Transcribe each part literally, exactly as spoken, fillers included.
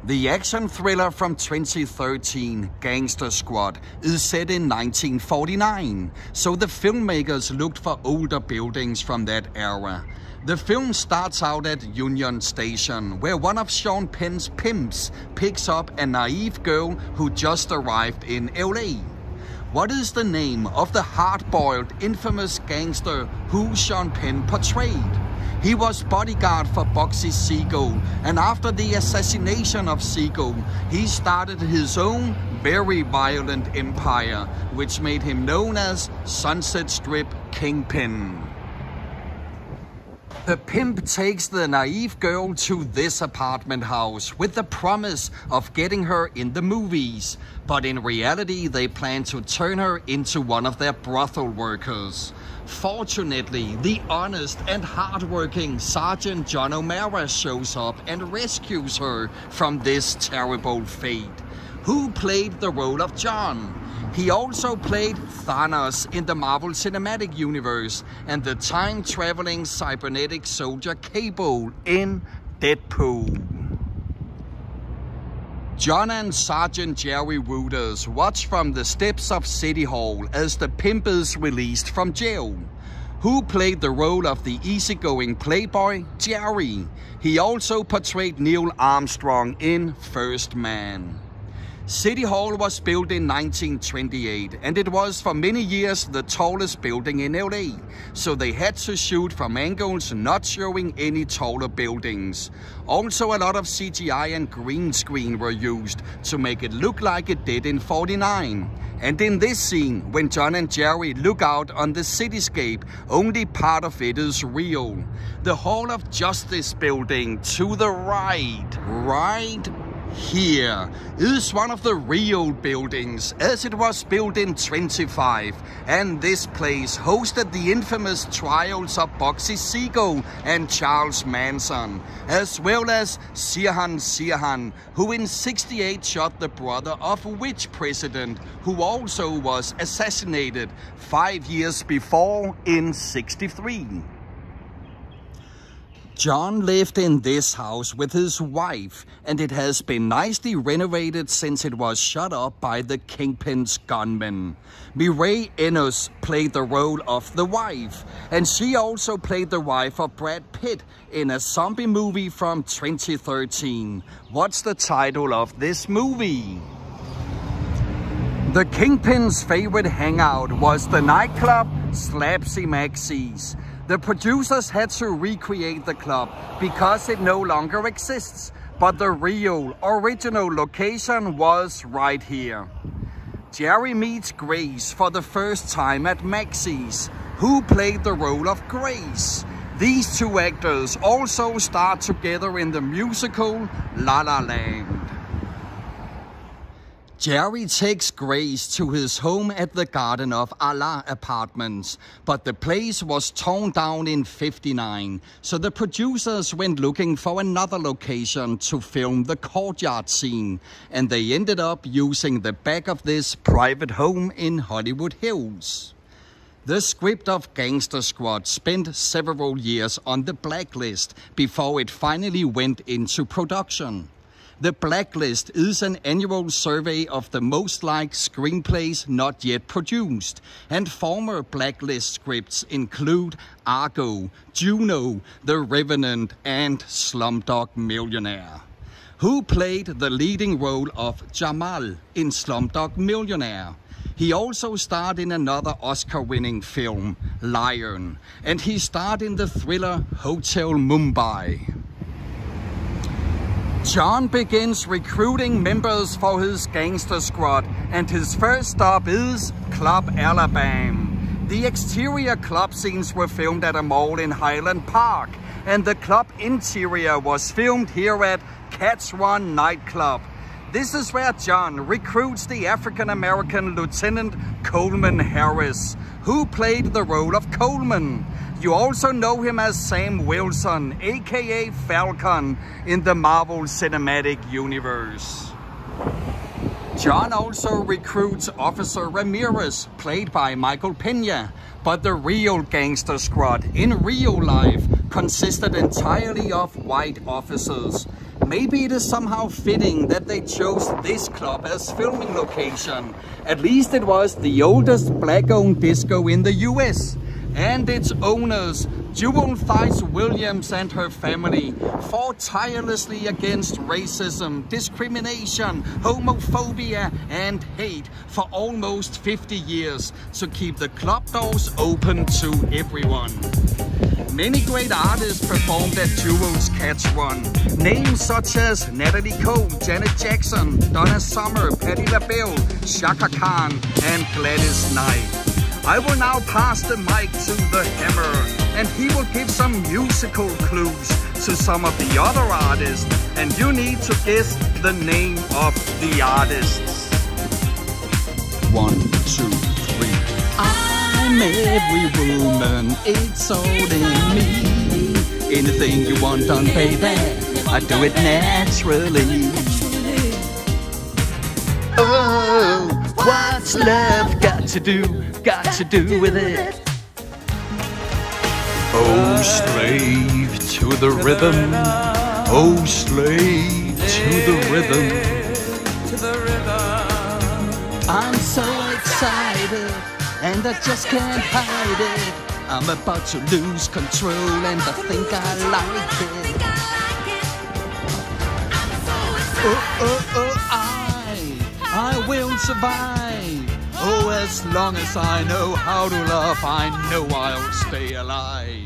The action thriller from twenty thirteen, Gangster Squad, is set in nineteen forty-nine, so the filmmakers looked for older buildings from that era. The film starts out at Union Station, where one of Sean Penn's pimps picks up a naive girl who just arrived in L A. What is the name of the hard-boiled, infamous gangster who Sean Penn portrayed? He was bodyguard for Bugsy Siegel, and after the assassination of Siegel, he started his own very violent empire, which made him known as Sunset Strip Kingpin. The pimp takes the naive girl to this apartment house with the promise of getting her in the movies, but in reality they plan to turn her into one of their brothel workers. Fortunately, the honest and hardworking Sergeant John O'Mara shows up and rescues her from this terrible fate. Who played the role of John? He also played Thanos in the Marvel Cinematic Universe and the time-traveling cybernetic soldier Cable in Deadpool. John and Sergeant Jerry Wooters watch from the steps of City Hall as the pimp is released from jail. Who played the role of the easygoing playboy? Jerry. He also portrayed Neil Armstrong in First Man. City Hall was built in nineteen twenty-eight, and it was for many years the tallest building in L A, so they had to shoot from angles not showing any taller buildings. Also, a lot of C G I and green screen were used to make it look like it did in forty-nine. And in this scene, when John and Jerry look out on the cityscape, only part of it is real. The Hall of Justice building to the right, right here, is one of the real buildings, as it was built in twenty-five, and this place hosted the infamous trials of Bugsy Siegel and Charles Manson, as well as Sirhan Sirhan, who in sixty-eight shot the brother of which president, who also was assassinated five years before in sixty-three. John lived in this house with his wife, and it has been nicely renovated since it was shut up by the Kingpin's gunmen. Mireille Enos played the role of the wife, and she also played the wife of Brad Pitt in a zombie movie from twenty thirteen. What's the title of this movie? The Kingpin's favorite hangout was the nightclub Slapsy Maxie's. The producers had to recreate the club because it no longer exists, but the real, original location was right here. Jerry meets Grace for the first time at Maxie's. Who played the role of Grace? These two actors also starred together in the musical La La Land. Jerry takes Grace to his home at the Garden of Allah apartments, but the place was torn down in fifty-nine, so the producers went looking for another location to film the courtyard scene, and they ended up using the back of this private home in Hollywood Hills. The script of Gangster Squad spent several years on the blacklist before it finally went into production. The Blacklist is an annual survey of the most liked screenplays not yet produced, and former Blacklist scripts include Argo, Juno, The Revenant, and Slumdog Millionaire. Who played the leading role of Jamal in Slumdog Millionaire? He also starred in another Oscar-winning film, Lion, and he starred in the thriller Hotel Mumbai. John begins recruiting members for his gangster squad, and his first stop is Club Alabama. The exterior club scenes were filmed at a mall in Highland Park, and the club interior was filmed here at Catch One nightclub. This is where John recruits the African-American Lieutenant Coleman Harris, who played the role of Coleman. You also know him as Sam Wilson, aka Falcon, in the Marvel Cinematic Universe. John also recruits Officer Ramirez, played by Michael Pena, but the real Gangster Squad in real life consisted entirely of white officers. Maybe it is somehow fitting that they chose this club as filming location. At least it was the oldest black-owned disco in the U S. And its owners, Jewel Thies Williams and her family, fought tirelessly against racism, discrimination, homophobia and hate for almost fifty years to keep the club doors open to everyone. Many great artists performed at Jewel's Catch Run. Names such as Natalie Cole, Janet Jackson, Donna Summer, Patti LaBelle, Chaka Khan and Gladys Knight. I will now pass the mic to the Hammer, and he will give some musical clues to some of the other artists, and you need to guess the name of the artists. One, two, three. I'm every woman, it's all in me. Anything you want done, baby, I do it naturally. Oh, what's love got to do, got to do with it? Oh, slave to the rhythm. Oh, slave to the rhythm. I'm so excited, and I just can't hide it. I'm about to lose control, and I think I like it. Oh, oh, oh, I, I will survive. Oh, as long as I know how to love, I know I'll stay alive.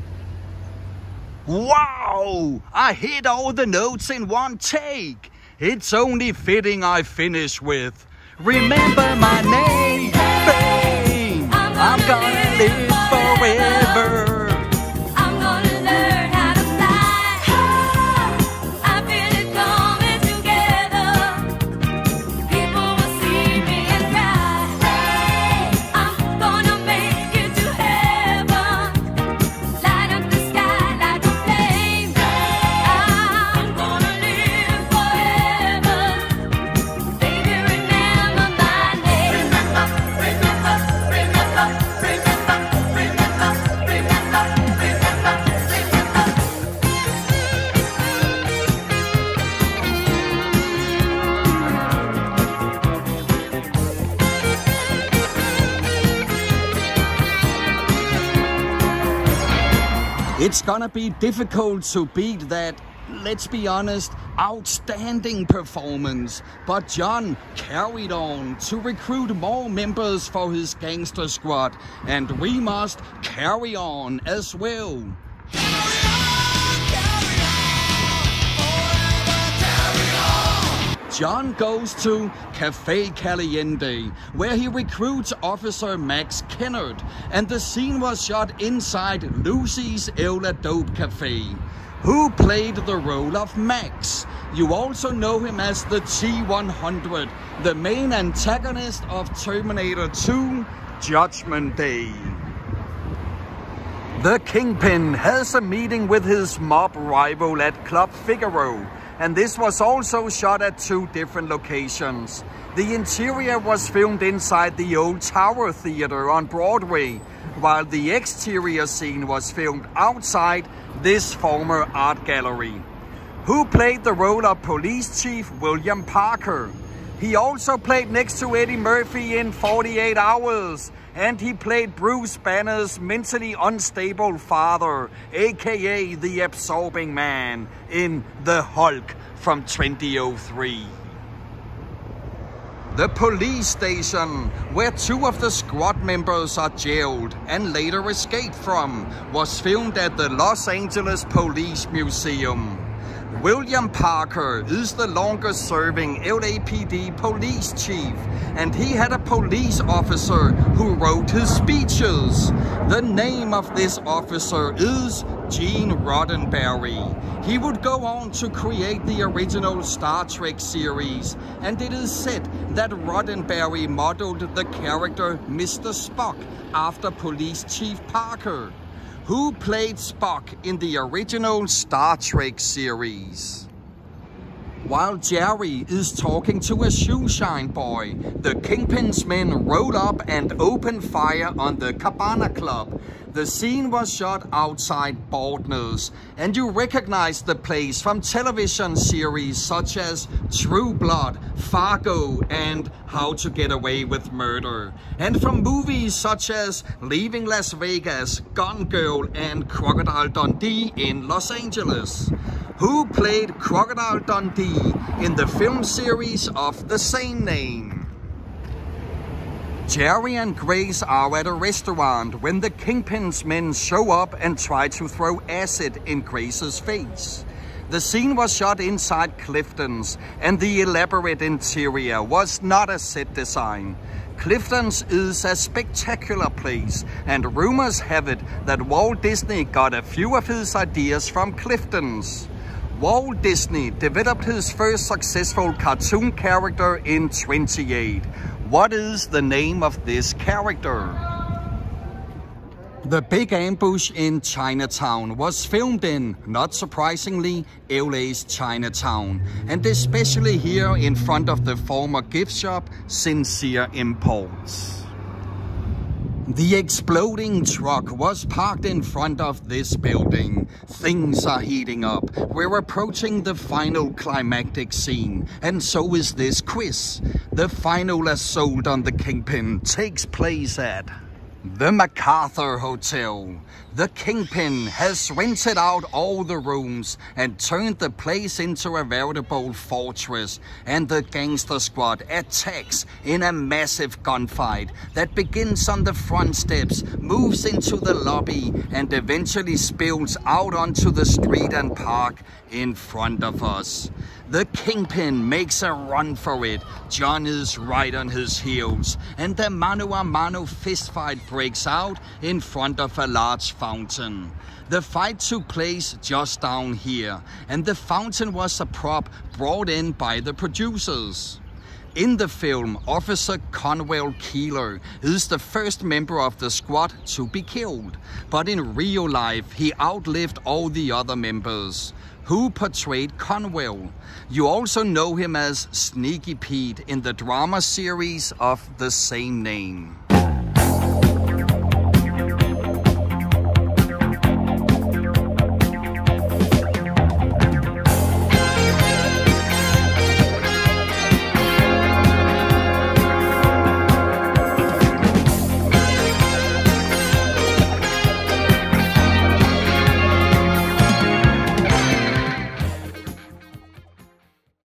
Wow! I hit all the notes in one take. It's only fitting I finish with remember my name, fame. I'm gonna live forever. I'm gonna learn how to fly. I feel it coming together. People will see me and cry. I'm gonna make it to heaven. Light up the sky like a flame. I'm gonna live forever. Baby, remember my name. Remember, remember, remember, remember, remember, remember, remember. It's gonna be difficult to beat that, let's be honest, outstanding performance. But John carried on to recruit more members for his Gangster Squad, and we must carry on as well. John goes to Café Caliente, where he recruits Officer Max Kennard, and the scene was shot inside Lucy's El Adobe Cafe. Who played the role of Max? You also know him as the T one hundred, the main antagonist of Terminator two, Judgment Day. The Kingpin has a meeting with his mob rival at Club Figaro, and this was also shot at two different locations. The interior was filmed inside the old Tower Theater on Broadway, while the exterior scene was filmed outside this former art gallery. Who played the role of Police Chief William Parker? He also played next to Eddie Murphy in forty-eight hours, and he played Bruce Banner's mentally unstable father, aka the Absorbing Man, in The Hulk from twenty oh three. The police station, where two of the squad members are jailed and later escaped from, was filmed at the Los Angeles Police Museum. William Parker is the longest serving L A P D police chief, and he had a police officer who wrote his speeches. The name of this officer is Gene Roddenberry. He would go on to create the original Star Trek series, and it is said that Roddenberry modeled the character Mister Spock after Police Chief Parker. Who played Spock in the original Star Trek series? While Jerry is talking to a shoeshine boy, the Kingpin's men roll up and open fire on the Cabana Club. The scene was shot outside Boardner's, and you recognize the place from television series such as True Blood, Fargo, and How to Get Away with Murder, and from movies such as Leaving Las Vegas, Gone Girl, and Crocodile Dundee in Los Angeles. Who played Crocodile Dundee in the film series of the same name? Jerry and Grace are at a restaurant when the Kingpin's men show up and try to throw acid in Grace's face. The scene was shot inside Clifton's, and the elaborate interior was not a set design. Clifton's is a spectacular place, and rumors have it that Walt Disney got a few of his ideas from Clifton's. Walt Disney developed his first successful cartoon character in twenty-eight. What is the name of this character? The big ambush in Chinatown was filmed in, not surprisingly, L A's Chinatown, and especially here in front of the former gift shop, Sincere Imports. The exploding truck was parked in front of this building. Things are heating up. We're approaching the final climactic scene, and so is this quiz. The final assault on the Kingpin takes place at the MacArthur Hotel. The Kingpin has rented out all the rooms and turned the place into a veritable fortress, and the Gangster Squad attacks in a massive gunfight that begins on the front steps, moves into the lobby, and eventually spills out onto the street and park in front of us. The Kingpin makes a run for it. John is right on his heels, and the mano-a-mano fistfight breaks out in front of a large fountain. The fight took place just down here, and the fountain was a prop brought in by the producers. In the film, Officer Conwell Keeler is the first member of the squad to be killed, but in real life he outlived all the other members. Who portrayed Conwell? You also know him as Sneaky Pete in the drama series of the same name.